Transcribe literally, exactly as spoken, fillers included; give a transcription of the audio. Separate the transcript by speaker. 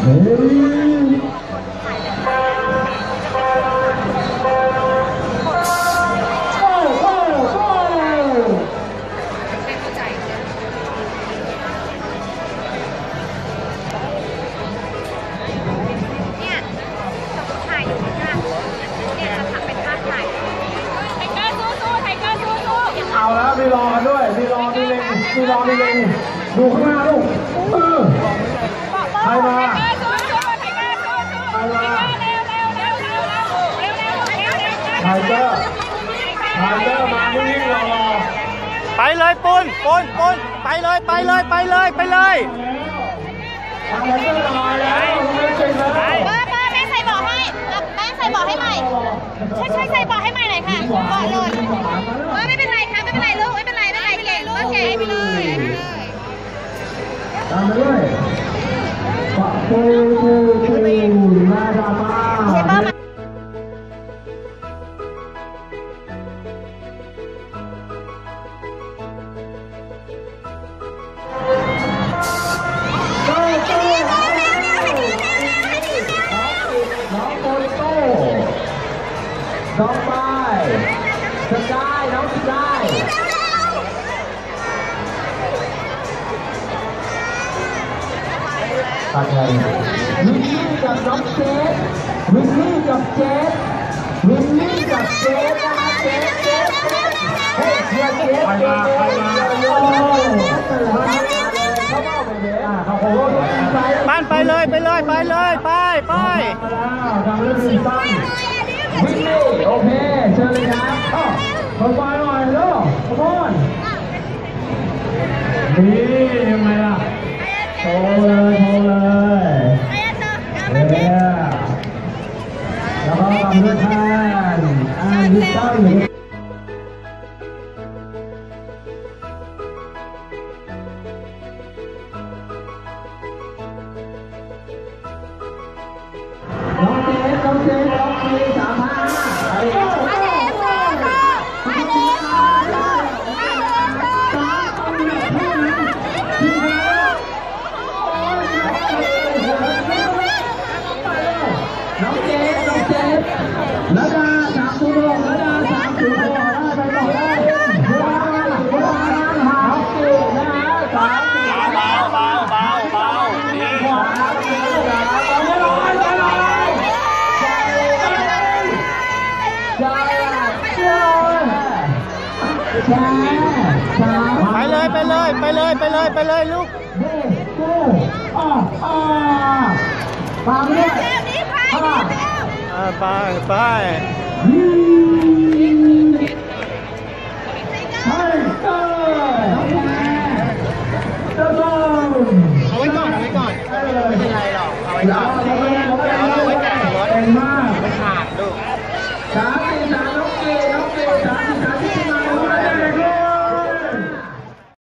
Speaker 1: เอาแล้วมีรอกันด้วยมีรอมีเล็งมีรอมีเล็งดูข้างหน้าลูกเออใครมาใครมาไทเกอร์ไทเกอร์มานิ่งๆรอ
Speaker 2: ไปเลยปุ้นปุ้นปุ้นไปเลยไปเลยไปเลยไปเลย
Speaker 1: ไทเกอร์มาแล้วไม่เก่งแล้ว
Speaker 3: เบอร์เบอร์แม่ใส่บอกให้แม่ใส่บอกให้ใหม่ช่วยช่วยใส่บอกให้ใหม่หน่อยค่ะบอกเลยเออไม่เป็นไรค่ะไม่เป็นไรลูกไม่เป็นไรไม่เป็นไรเก่งโอเคไปเลย
Speaker 1: ตามไปเลยปะปูปูปูมาดามาน้องไปสกายน้องสกายตัดเลยวินนี่กับน้องเจสวินนี่กับเจสวินนี่กับเจสนะคะเจสเจสเฮ้ยเจสเจสไปมาไปมา
Speaker 2: บ้านไปเลยไปเลยไปเลยไปไป
Speaker 1: ทำเรื่องสิ่งตั้งวินนี่โอเคเชิญเลยครับอ้าวขอไปหน่อยเร็วขอบคุณนี่ยังไงล่ะโชว์เลยโชว์เลยเนี่ยแล้วก็ทำด้วยท่านอ่ายึดตั้งอยู่น้องเจสน้องเจสน้องเจสสามห้าอะไรกันมาเจสมาเจสมาเจสสามคนเดียวเท่านั้นที่ชนะน้องเจสน้องเจสระดาสามศูนย์หกระดาสามศูนย์หกได้ไปต่อได้เวลาเวลาหาสิบนะฮะสามสิบเบาเบาเบาเบาดีกว่า
Speaker 2: ไปเลยไปเลยไปเลยไปเลยไปเลยลูก
Speaker 1: เด็กกูอ่าอ่าตามด้วย
Speaker 2: อ่าไปไป
Speaker 1: ไทเกอร์